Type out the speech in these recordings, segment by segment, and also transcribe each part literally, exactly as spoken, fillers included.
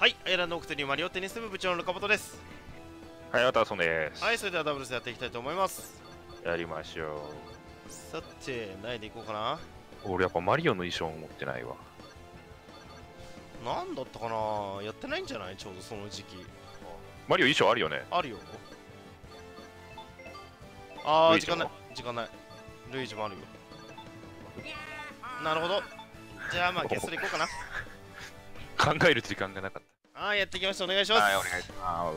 はい、アイランドオクトにマリオテニス部部長のカボトです。 はい、あたそんです。 はい、それではダブルスやっていきたいと思います。 やりましょさて、何でいこうかな。 う。俺やっぱマリオの衣装持ってないわ。 なんだったかな、やってないんじゃない、ちょうどその時期。 マリオ衣装あるよね。 あるよ。あー、 ルイージも時間ない、時間ない。ルイージもあるよ。なるほど。じゃあまあ、ゲストでいこうかな。 考える時間がなかっあー、やっていきましょう。お願いした。 ます。 はい、お願いしま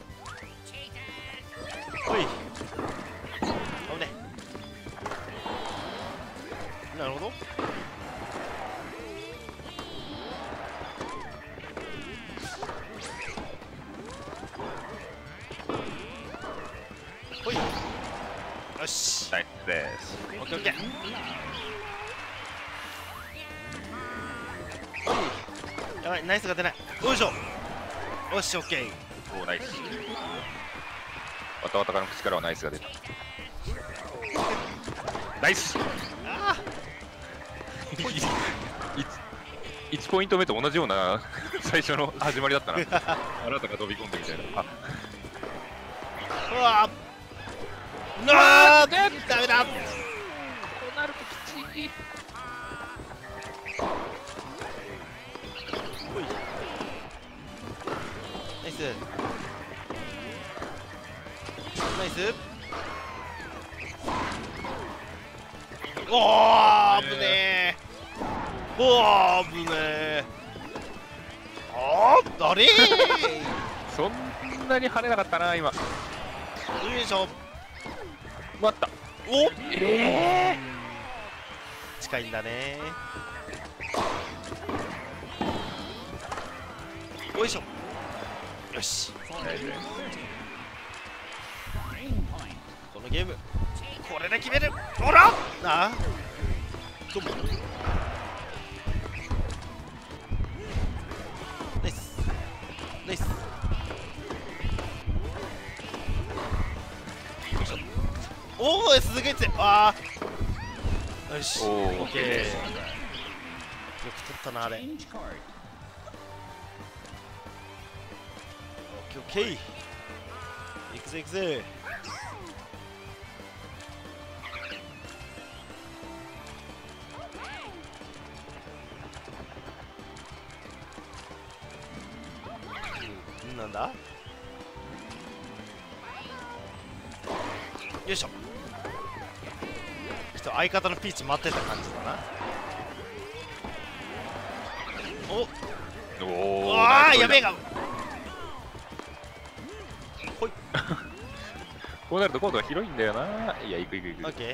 ほい。危ね。なるほど。ほい。よし。 す。ナイスです。 オッケーオッケー。やばい、ナイスが出ない。よいしょ。よし、オッケー。 おー、ナイス。わたわたかの口からはナイスが出た。ナイスあいちポイント目と同じような最初の始まりだったな。あなたが飛び込んでみたいな。ああ、うわー、なあ、ダメだ。 こうなるときちい。 ほい。ナイス。ナイス。おー、危ねえ。おー、危ねえ。あー、あれー。 そんなに跳ねなかったな、今。 よいしょ。 待った。 お、 ええ近いんだね。よいしょ。よし。このゲーム、これで決める。ほら。あー、どうも。ナイス。ナイス。よいしょ。おお、すげえ強い。ああ。よし。 おーオッケー。よく取ったな、あれ。オッケーオッケー。いくぜいくぜ。なんだ。よいしょ。ちょっと相方のピーチ待ってた感じだな。おおお。 ああ、やべえが。ほい。 こうなるとコートが広いんだよな。いや、行く行く行く。 オッケー。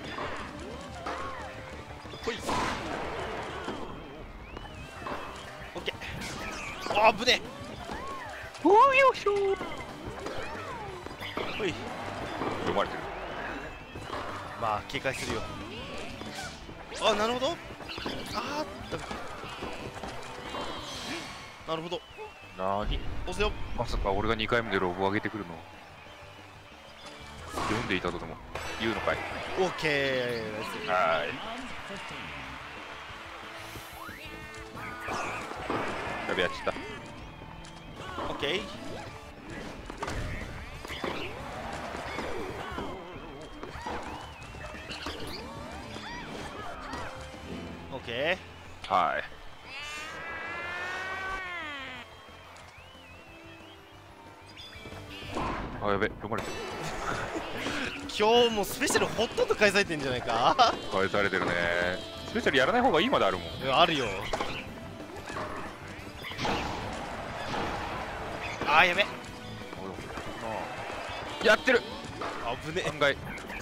ほい。オッケー。ああ、ぶねおーよいしょー。 え。ほい。 読まれてる。 まあ、警戒するよ。あ、なるほど。ああ、ダメか。なるほど。 なーに。 押すよ。 まさか俺がにかいめでロボを上げてくるの読んでいたとでも言うのかい。 オッケー。ナイス。 はーい。やべやっちゃった。 オッケー。オッケー。 はい。あ、やべ、読まれてる。 今日もスペシャルほとんど返されてんじゃないか。 返されてるね。スペシャルやらない方がいいまであるもん。 いや、あるよ。あー、やべ。 やってる。 あぶね案外。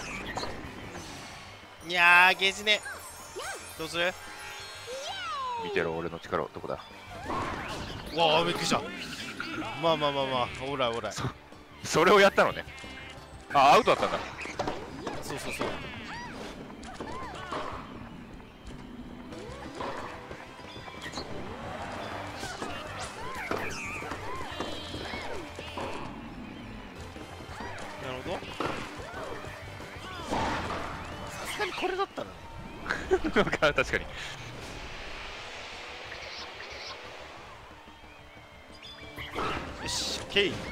え。いやー、ゲージね。どうする。 見てろ、俺の力を。どこだ。 うわあ、びっくりした。まあまあまあまあ、オーライオーライ。 そそれをやったのね。あ、アウトだったんだ。 そうそうそう。なるほど。さすがにこれだったらね。 確かに。 ケイ。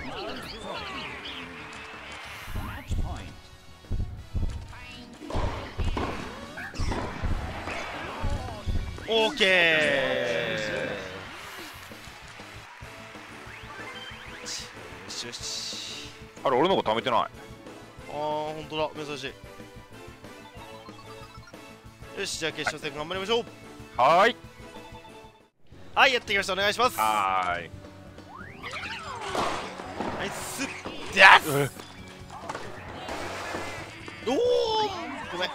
オーケー。よしよし。 あれ俺の子貯めてない。 あーほんとだ、珍しい。よし、じゃあ決勝戦頑張りましょう。 はーい。 はい、やってきました。お願いします。 はーい。 ナイスですおおごめん。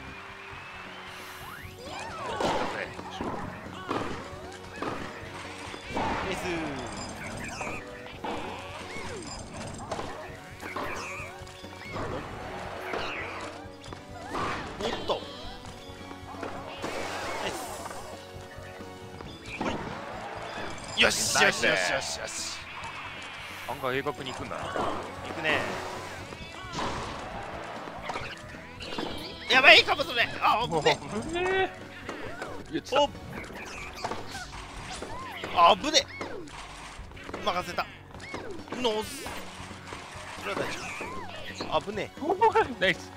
ナイスおっとナイスほいよしよしよしよしよし案外鋭角に行くんだな。 いくね。やばいかもそれ。あ危ね危ねえ。いやちょっおあぶね任せたノースそれは大丈夫。あぶねとナイス。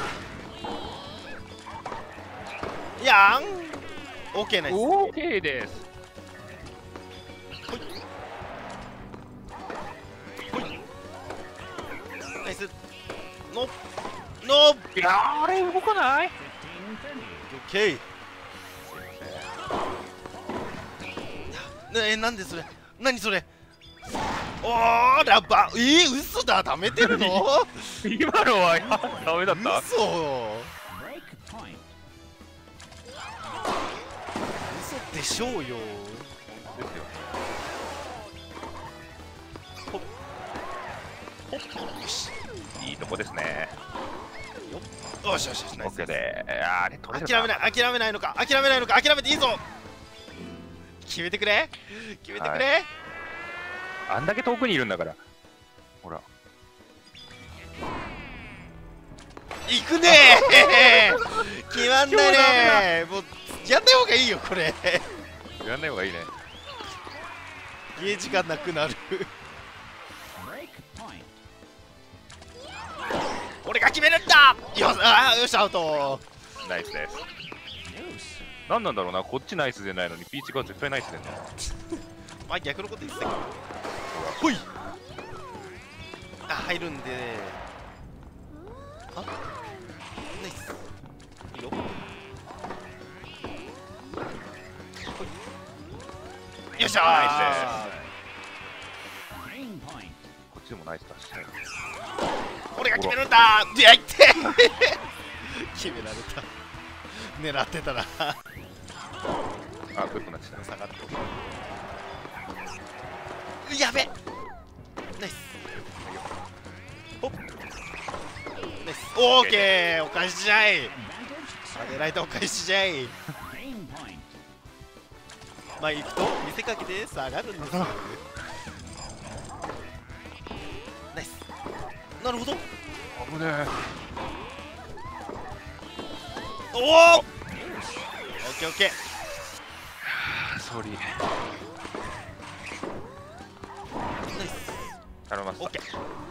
やんオッケーナイスオーケーです。 ナイスノノいやーあれ動かない。 オッケーなえなんでそれ何それおーラバえー、嘘だ貯めてるの今のはダメだった。 嘘嘘でしょうよ。 ですよ。 ほっほっよしいいとこですね。 よしよしよしナイスオッケーでー。あれ取れる諦めない諦めないのか諦めないのか諦めていいぞ決めてくれ決めてくれ、 はいあんだけ遠くにいるんだからほら行くねー決まんないねーもうやんない方がいいよこれやんない方がいいね。 ゲージがなくなる俺が決めるんだよしあーよしアウトナイスです。なんなんだろうな、こっちナイスでないのにピーチが絶対ナイスでね。 まあ逆のこと言ってたけどほいあ入るんであナイスいいよほいよっしゃーナこっちでもナイスだしね。 俺が決めるんだーいやいって決められた狙ってたらあ、グッとなっちゃっ下がってやべナイスほっナイスオーケーお返しじゃい狙いとお返しじゃいまあ行くと見せかけて下がるんですよナイスなるほどた。危ねえ。 おおオッケーオッケーソーリー。 ナイス頼みました。 オッケ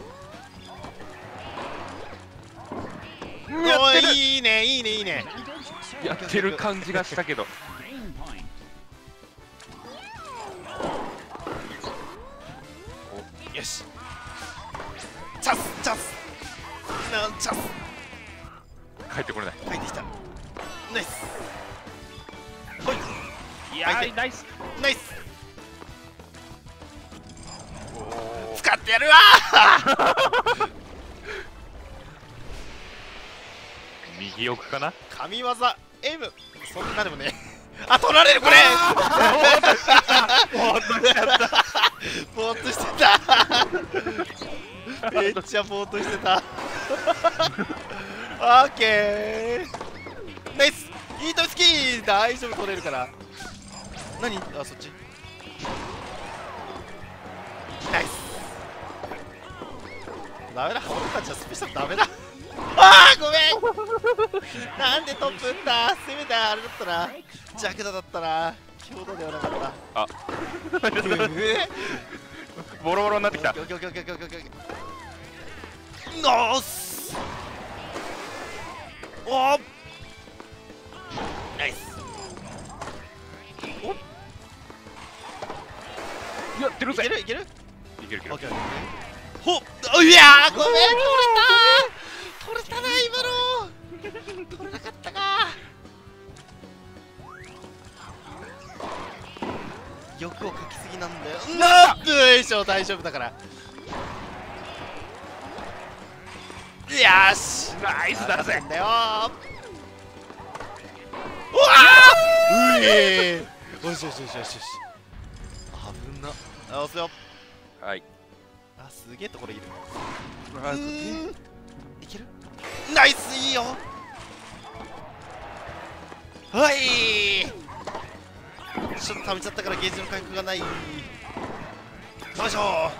ーおーいいねいいねいいねやってる感じがしたけど。 よしチャンスチャンスなんチャンス帰ってこれない。 帰ってきたナイスほいいや相手ーナイス。 ナイス使ってやるわー右奥かな。 神業 M そんなでもねあ取られるこれぼーっとしちゃったぼーっとしてためっちゃぼーっとしてたオッケーナイスいいと好き大丈夫取れるから何あそっちナイスダメだ俺たちはスペシャルダメだあーごめんなんでトップ打ったせめてあれだったなジャクダだったな強度ではなかったあうえボロボロになってきた。 オッケーオッケーオッケーオッケーオッケーオッケー。ノース。おーナイス。おやってるぜ。 いけるいけるいけるいける。 オッケーオッケー。ほっいやーごめん取れた取れたな今の取れなかったか。欲をかきすぎなんだよ。なっよいしょ大丈夫だから。よしナイスだぜ。 だよー。うわーうえーよしよしよしよしよし。危な。あ押すよ。 はい。 あすげえところいる。 あうーんいける。ナイスいいよ。はいちょっと溜めちゃったからゲージの回復がない。よいしょ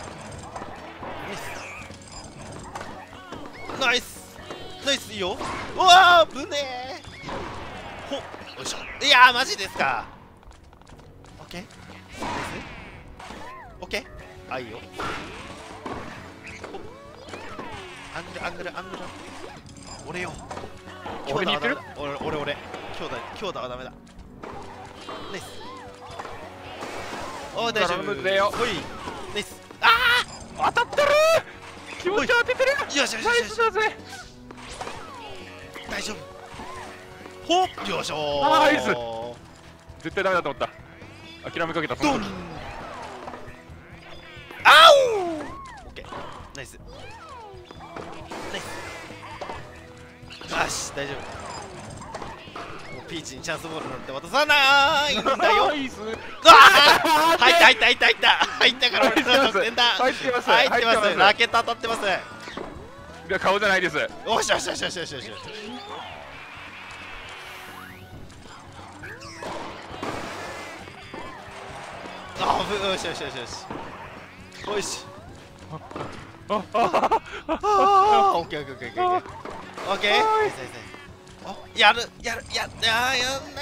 ナイスナイスナイスいいよ。うわーぶねー。ほよいしょ。いやーマジですか。オッケーナイスオッケー。あいいよ。アングルアングルアングル俺よ。 俺に言ってる。 俺俺俺強打強打はダメだ。ナイス。おー大丈夫頼むぜよ。 ほいナイス。あ当たってる。気持ち当ててる。 ーよしよしよナイしよしスだぜ。 大丈夫。ほっよいしょー。 ナイス絶対ダメだと思った。諦めかけた。そのドン時。 あおオッケーナイスナイス。よし大丈夫。もうピーチにチャンスボールなんて渡さないんだよ。 ナイス。 あー入った入った入った入った入ったから俺の得点だ。 入ってます入ってま入ってますす。 ラケット当たってます。 いや顔じゃないです。 よしよしよしよしよしよしよし。あぶよしよしよしよしよし。 あああーオッケーオッケーオッケーオッケーオッケーオッケー。ナイスナイスナイス。あやるやるやややんない。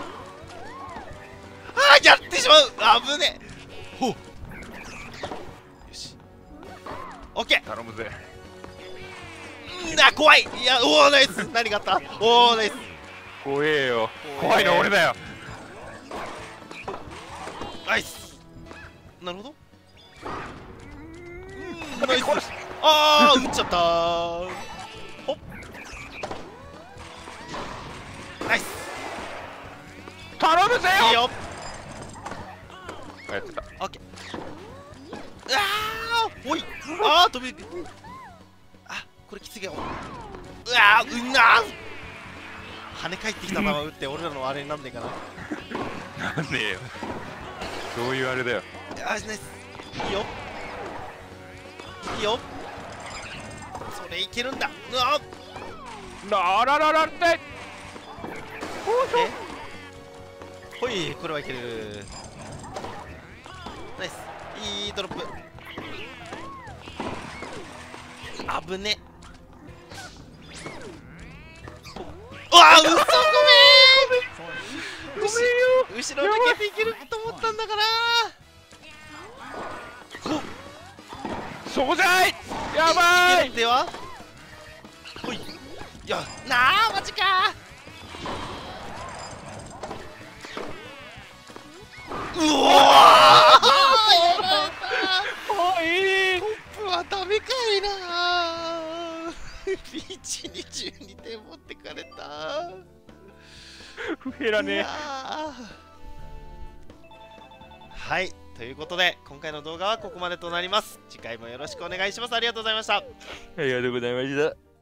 あーやってしまう。あぶねえ。ほうよしオッケー。 頼むぜ。 んだ怖い。いやおおナイス。何があった。おおナイス。 怖えよ。 怖え怖いの俺だよ。 ナイス。なるほど。ナイス。ああ打っちゃったー。ほっナイス。 頼むぜよ。 いいよ。 あやってた。 オッケー。ああおいああ飛びあこれきついよ。うわーうんなー跳ね返ってきた球打って俺らのあれになんねえかな。 なんねえよ。そういうあれだよ。 あーナイス。いいよいいよ。それいけるんだ。うわならららって。 えほいこれはいける。ナイスいいドロップ。あぶね。うわあうそごめん。 ごめんよ。 後ろ抜けていけると思ったんだから。 そうじゃい。やばい。 ではほいいやなあマジかうおーおい。 トップはダメかいなピーチにじゅうにてん持ってかれた。 不平だね。 はいということで今回の動画はここまでとなります。次回もよろしくお願いします。ありがとうございました。 ありがとうございました。